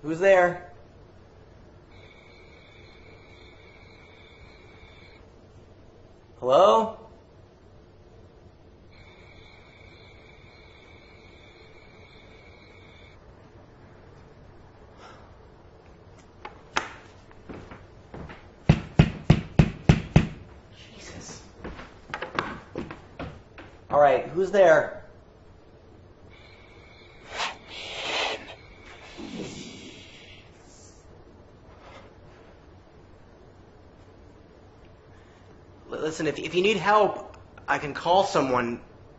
Who's there? Hello? Jesus. All right, who's there? Listen, if you need help, I can call someone.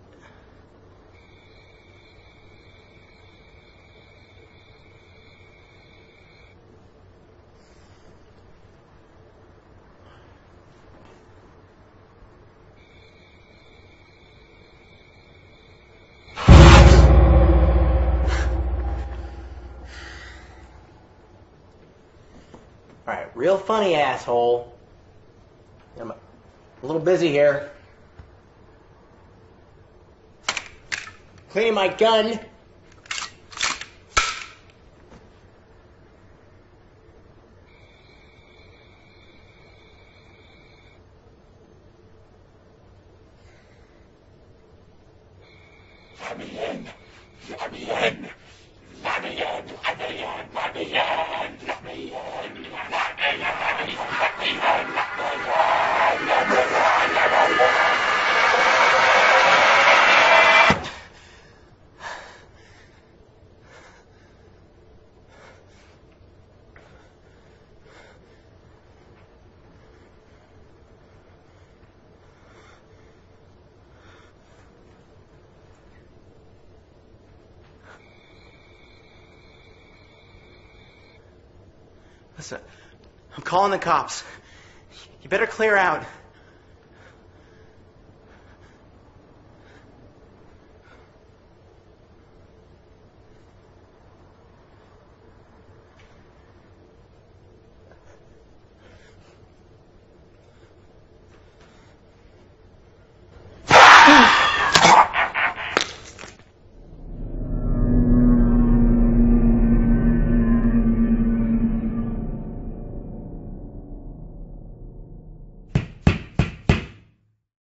All right, real funny, asshole. I'm a little busy here. Cleaning my gun. Listen, I'm calling the cops. You better clear out.